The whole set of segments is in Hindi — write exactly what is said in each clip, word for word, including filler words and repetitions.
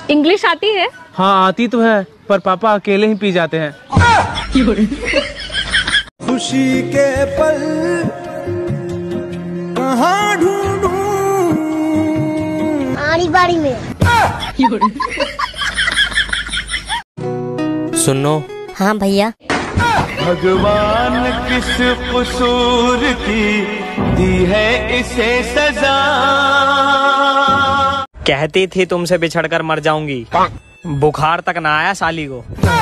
इंग्लिश आती है? हाँ आती तो है, पर पापा अकेले ही पी जाते हैं। खुशी के पल कहाँ ढूंढूं? आड़ी बाड़ी में। सुनो। हाँ भैया। भगवान किस कसूर की दी है इसे सजा? कहती थी तुमसे बिछड़कर मर जाऊंगी, बुखार तक ना आया साली को।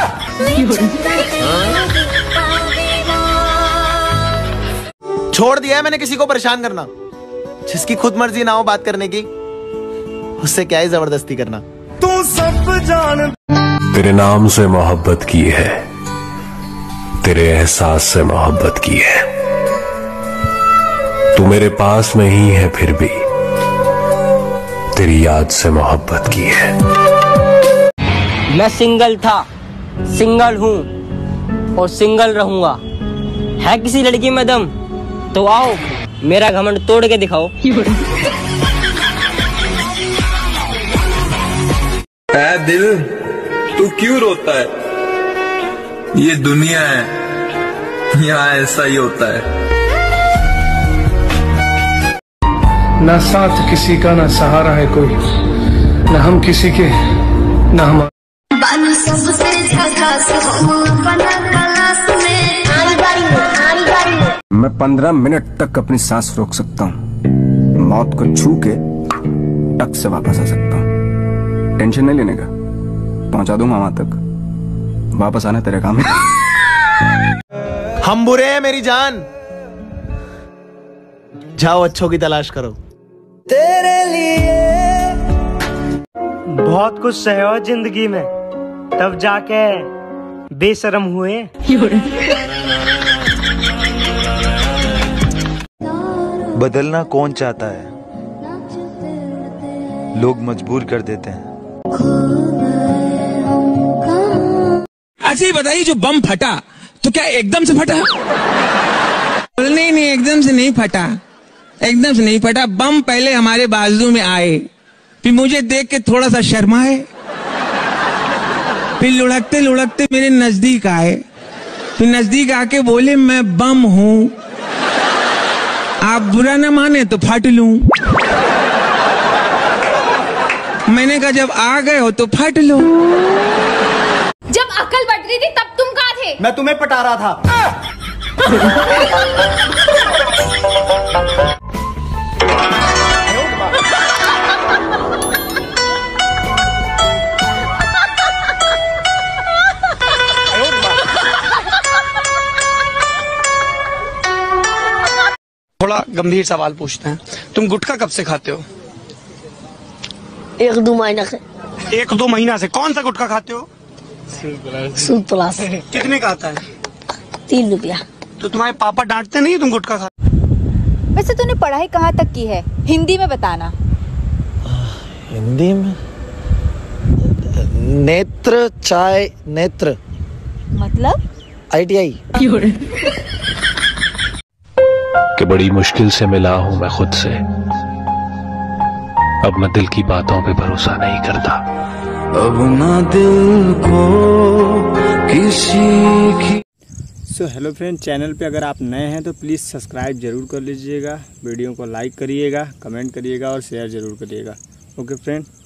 छोड़ दिया है मैंने किसी को परेशान करना। जिसकी खुद मर्जी ना हो बात करने की, उससे क्या ही जबरदस्ती करना। तू सब जान। तेरे नाम से मोहब्बत की है, तेरे एहसास से मोहब्बत की है। तू मेरे पास नहीं है फिर भी तेरी याद से मोहब्बत की है। मैं सिंगल था, सिंगल हूँ और सिंगल रहूंगा। है किसी लड़की में दम तो आओ मेरा घमंड तोड़ के दिखाओ। ऐ दिल तू क्यों रोता है? ये दुनिया है, यहाँ ऐसा ही होता है। ना साथ किसी का ना सहारा है कोई, ना हम किसी के ना हम। मैं पंद्रह मिनट तक अपनी सांस रोक सकता हूँ, मौत को छू के टक से वापस आ सकता हूँ। टेंशन नहीं लेने का, पहुंचा दूंगा वहां तक, वापस आना तेरे काम है। हम बुरे हैं मेरी जान, जाओ अच्छों की तलाश करो। तेरे लिए बहुत कुछ सहे जिंदगी में, तब जाके बेशरम हुए। बदलना कौन चाहता है, लोग मजबूर कर देते हैं। अच्छा ये बताइए, जो बम फटा तो क्या एकदम से फटा? नहीं नहीं, एकदम से नहीं फटा, एकदम से नहीं फटा। बम पहले हमारे बाजू में आए, फिर मुझे देख के थोड़ा सा शर्माए, फिर लुढ़कते लुढ़कते मेरे नजदीक आए, फिर नजदीक आके बोले मैं बम हूं, आप बुरा न माने तो फट लूं। मैंने कहा जब आ गए हो तो फट लो। जब अकल बट रही थी तब तुम कहाँ थे? मैं तुम्हें पटा रहा था। थोड़ा गंभीर सवाल पूछते हैं, तुम गुटखा कब से खाते हो? एक दो महीना से। एक दो महीना से? कौन सा गुटखा खाते हो? सूद प्लस। कितने का आता है? तीन रुपया। तो तुम्हारे पापा डांटते नहीं तुम गुटखा खा? वैसे तूने पढ़ाई कहाँ तक की है? हिंदी में बताना। हिंदी में नेत्र चाय नेत्र मतलब आई टी आई। कि बड़ी मुश्किल से मिला हूं मैं खुद से, अब मैं दिल की बातों पे भरोसा नहीं करता। अब ना दिल को किसी की। सो हेलो फ्रेंड, चैनल पे अगर आप नए हैं तो प्लीज़ सब्सक्राइब जरूर कर लीजिएगा, वीडियो को लाइक करिएगा, कमेंट करिएगा और शेयर जरूर करिएगा। Okay friend.